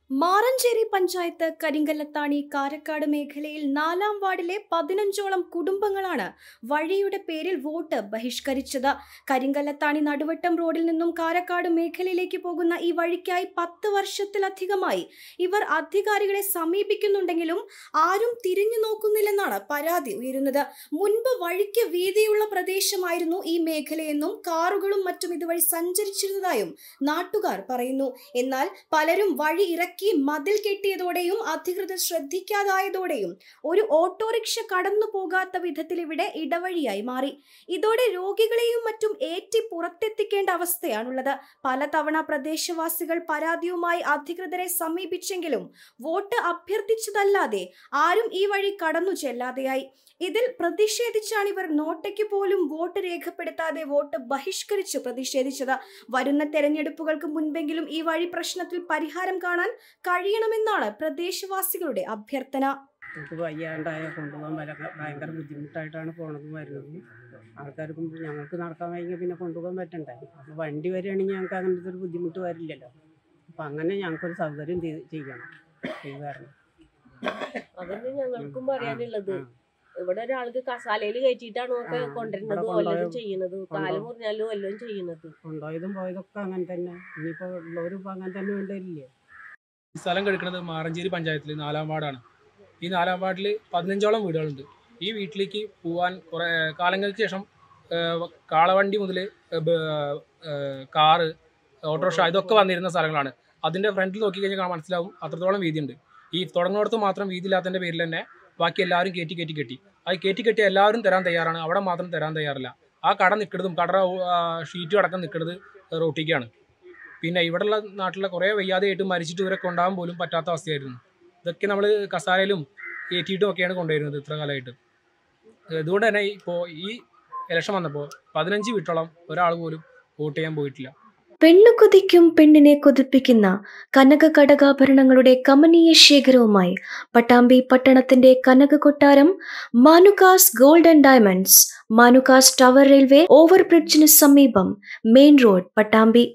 മാറഞ്ചേരി പഞ്ചായത്ത് കരിങ്കല്ലത്താണി കാരക്കാട് മേഖലയിൽ 4-ാം വാർഡിലെ 15ഓളം കുടുംബങ്ങളാണ് വഴിയുടെ പേരിൽ വോട്ട് ബഹിഷ്കരിച്ചത്. കരിങ്കല്ലത്താണി നടുവട്ടം റോഡിൽ നിന്നും കാരക്കാട് മേഖലയിലേക്ക് പോകുന്ന ഈ വഴിക്കായി 10 വർഷത്തിലധികമായി ഇവർ അധികാരികളെ സമീപിക്കുന്നുണ്ടെങ്കിലും ആരും തിരിഞ്ഞു നോക്കുന്നില്ലെന്നാണ് പരാതി ഉയരുന്നത്. മുൻപ് വഴിക്ക് വീതിയുള്ള പ്രദേശമായിരുന്നു ഈ മേഖലയെന്നും കാറുകളും മറ്റും ഇതുവഴി സഞ്ചരിച്ചിരുന്നതായും നാട്ടുകാർ പറയുന്നു. എന്നാൽ പലരും വഴി ഇറക്കി മതിൽ കെട്ടിയതോടെയും അധികൃതർ ശ്രദ്ധിക്കാതായതോടെയും ഒരു ഓട്ടോറിക്ഷ കടന്നു പോകാത്ത വിധത്തിൽ ഇവിടെ ഇടവഴിയായി മാറി. ഇതോടെ രോഗികളെയും മറ്റും ഏറ്റി പുറത്തെത്തിക്കേണ്ട അവസ്ഥയാണുള്ളത്. പലതവണ പ്രദേശവാസികൾ പരാതിയുമായി അധികൃതരെ സമീപിച്ചെങ്കിലും വോട്ട് അഭ്യർത്ഥിച്ചതല്ലാതെ ആരും ഈ വഴി കടന്നു ചെല്ലാതെയായി. ഇതിൽ പ്രതിഷേധിച്ചാണ് ഇവർ നോട്ടയ്ക്ക് പോലും വോട്ട് രേഖപ്പെടുത്താതെ വോട്ട് ബഹിഷ്കരിച്ച് പ്രതിഷേധിച്ചത്. വരുന്ന തെരഞ്ഞെടുപ്പുകൾക്ക് മുൻപെങ്കിലും ഈ വഴി പ്രശ്നത്തിൽ പരിഹാരം കാണാൻ കഴിയണമെന്നാണ് പ്രദേശവാസികളുടെ അഭ്യർത്ഥന. നമുക്ക് വയ്യാണ്ടായ കൊണ്ടുപോകാൻ ഭയങ്കര ബുദ്ധിമുട്ടായിട്ടാണ് പോണതും വരുന്നത്. ആൾക്കാർക്കും ഞങ്ങൾക്ക് നടക്കാൻ വയ്യ, പിന്നെ കൊണ്ടുപോകാൻ പറ്റണ്ടേ. അപ്പോൾ വണ്ടി വരികയാണെങ്കിൽ ഞങ്ങൾക്ക് അങ്ങനത്തെ ഒരു ബുദ്ധിമുട്ട് വരില്ലല്ലോ. അപ്പം അങ്ങനെ ഞങ്ങൾക്കൊരു സൗകര്യം ചെയ്യണം. അതന്നെ ഞങ്ങൾക്കും പറയാനുള്ളത്. ഇവിടെ ഒരാൾക്ക് കസാലയിൽ കയറ്റിയിട്ടാണ് കൊണ്ടുവരുന്നത്, വല്ലതും ചെയ്യുന്നത്, കാല് മുറിഞ്ഞാലും വല്ലതും ചെയ്യുന്നത്. കൊണ്ടുപോയതും പോയതൊക്കെ അങ്ങനെ തന്നെ. ഇനിയിപ്പോൾ ഉള്ളവരും ഇപ്പം അങ്ങനെ തന്നെ വേണ്ടില്ലേ. ഈ സ്ഥലം കിടക്കുന്നത് മാറഞ്ചേരി പഞ്ചായത്തിൽ 4-ാം വാർഡാണ്. ഈ 4-ാം വാർഡിൽ 15ഓളം വീടുകളുണ്ട്. ഈ വീട്ടിലേക്ക് പോകാൻ കുറേ കാലങ്ങൾക്ക് ശേഷം കാളവണ്ടി മുതൽ കാറ്, ഓട്ടോറിക്ഷ ഇതൊക്കെ വന്നിരുന്ന സ്ഥലങ്ങളാണ്. അതിൻ്റെ ഫ്രണ്ടിൽ നോക്കിക്കഴിഞ്ഞാൽ മനസ്സിലാവും അത്രത്തോളം വീതിയുണ്ട്. ഈ തുടങ്ങുന്നിടത്ത് മാത്രം വീതി ഇല്ലാത്തതിൻ്റെ പേരിൽ തന്നെ ബാക്കി എല്ലാവരും കെട്ടി അത് കെട്ടി എല്ലാവരും തരാൻ തയ്യാറാണ്. അവിടെ മാത്രം തരാൻ തയ്യാറില്ല. ആ കട നിൽക്കുന്നതും ഷീറ്റും അടക്കം നിൽക്കുന്നത് റോട്ടിക്കാണ്. പിന്നെ ഇവിടെയുള്ള നാട്ടിലെ കുറേ വയ്യാതെയായിട്ട് മരിച്ചിട്ട് ഇവരെ കൊണ്ടുപോകാൻ പോലും പറ്റാത്ത അവസ്ഥയായിരുന്നു. ഇതൊക്കെ നമ്മൾ കസാലയിലും കയറ്റിയിട്ടും ഒക്കെയാണ് കൊണ്ടുവരുന്നത് ഇത്ര കാലമായിട്ട്. അതുകൊണ്ട് തന്നെ ഇപ്പോൾ ഈ ഇലക്ഷൻ വന്നപ്പോൾ 15 വീട്ടോളം ഒരാൾ പോലും വോട്ട് ചെയ്യാൻ പോയിട്ടില്ല. പെണ്ണു കൊതിക്കും പെണ്ണിനെ കൊതിപ്പിക്കുന്ന കനക കടകാഭരണങ്ങളുടെ കമനീയ ശേഖരവുമായി പട്ടാമ്പി പട്ടണത്തിന്റെ കനക കൊട്ടാരം Manukas gold and diamonds, Manukas tower railway ഓവർബ്രിഡ്ജിന് സമീപം, മെയിൻ റോഡ്, പട്ടാമ്പി.